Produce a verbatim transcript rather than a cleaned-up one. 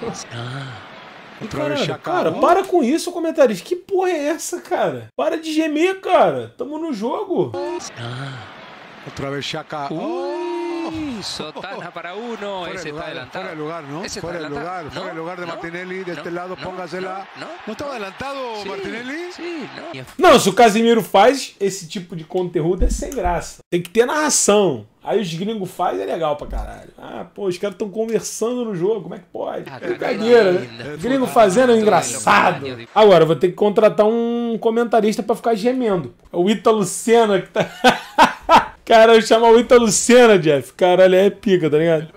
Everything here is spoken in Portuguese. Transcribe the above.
E, cara, cara, para com isso, comentarista. Que porra é essa, cara? Para de gemer, cara. Tamo no jogo. Outra vez Xhaka. Uy, sotana para uno. Ese está adelantado. Fuera de lugar, ¿no? Ese Fuera de está lugar, adelantado. fuera de No, lugar de no, Martinelli. De no, este lado, no, póngasela. no, no. ¿No estaba adelantado Sí, Martinelli? sí, no. Não, se o Casemiro faz esse tipo de conteúdo é sem graça. Tem que ter narração. Aí os gringos fazem, é legal pra caralho. Ah, pô, os caras estão conversando no jogo, como é que pode? Ah, Brincadeira, né? Gringo fazendo é engraçado. Agora, eu vou ter que contratar um comentarista pra ficar gemendo. É o Ítalo Senna que tá... Cara, eu chamo o Ítalo Senna, Jeff. Caralho, é pica, tá ligado?